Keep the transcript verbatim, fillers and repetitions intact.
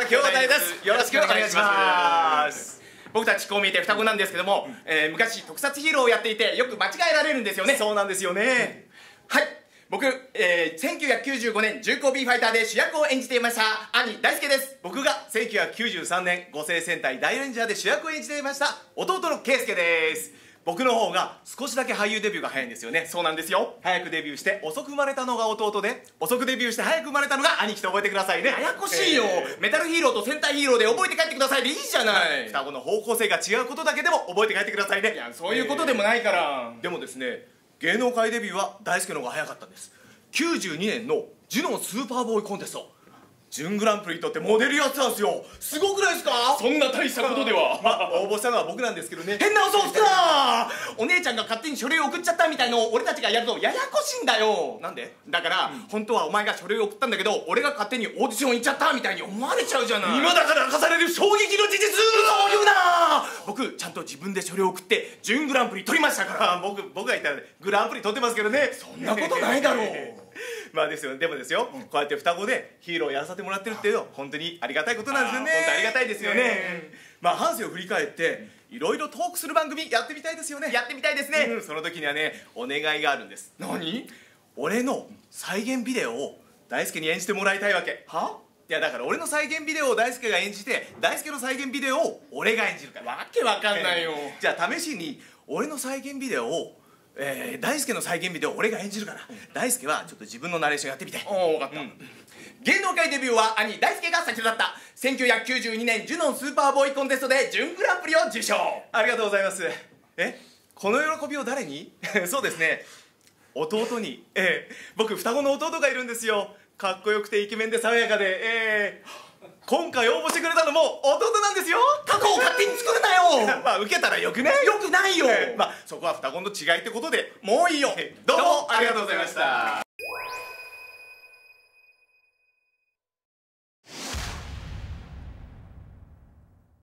兄弟です。よろしくお願いします。僕たちこう見えて双子なんですけども、うん、えー、昔特撮ヒーローをやっていてよく間違えられるんですよね。 そうなんですよね、 うん、はい、僕、えー、せんきゅうひゃくきゅうじゅうごねん重工 B ファイターで主役を演じていました兄大輔です。 僕がせんきゅうひゃくきゅうじゅうさんねん五星戦隊大レンジャーで主役を演じていました弟の圭介です。僕の方が少しだけ俳優デビューが早いんですよね。 そうなんですよ。 早くデビューして遅く生まれたのが弟で、遅くデビューして早く生まれたのが兄貴と覚えてくださいね。 ややこしいよ、えー、メタルヒーローと戦隊ヒーローで覚えて帰ってくださいでいいじゃない。 双子の方向性が違うことだけでも覚えて帰ってくださいね。 いや、そういうことでもないから、 えー、でもですね、芸能界デビューは大輔の方が早かったんです。きゅうじゅうにねんのジュノンスーパーボーイコンテスト準グランプリ取ってモデルやってたんですよ。すごくないですか？ そんな大したことでは、 まあ、応募したのは僕なんですけどね。 変な嘘をつくな。お姉ちゃんが勝手に書類を送っちゃったみたいのを俺たちがやるとややこしいんだよ。 なんで？ だから、うん、本当はお前が書類を送ったんだけど俺が勝手にオーディション行っちゃったみたいに思われちゃうじゃない。 今だから明かされる衝撃の事実。 そう言うな。僕ちゃんと自分で書類を送って準グランプリ取りましたから。 僕僕が言ったらグランプリ取ってますけどね。 そんなことないだろう。 まあですよ、でもですよ、うん、こうやって双子でヒーローをやらせてもらってるっていうのは本当にありがたいことなんですよね。 本当ありがたいですよね、 ね。まあ半生を振り返っていろいろトークする番組やってみたいですよね。 やってみたいですね、 うん、その時にはねお願いがあるんです。 何？ 俺の再現ビデオを大輔に演じてもらいたいわけ。 はいやだから俺の再現ビデオを大輔が演じて大輔の再現ビデオを俺が演じるから。 わけわかんないよ、 えー、じゃあ試しに俺の再現ビデオをえー、大輔の再現ビデオを俺が演じるから、うん、大輔はちょっと自分のナレーションやってみて。 おお、分かった、うん、芸能界デビューは兄大輔が先だったせんきゅうひゃくきゅうじゅうにねんジュノンスーパーボーイコンテストで準グランプリを受賞。 ありがとうございます。え、この喜びを誰に？そうですね、弟に。えー、僕双子の弟がいるんですよ。かっこよくてイケメンで爽やかで、えー今回応募してくれたのも弟なんですよ。 過去を勝手に作るなよ。 まあ受けたらよくね。 よくないよ、 えー、まあそこは双子の違いってことでもういいよ。 どうもありがとうございました。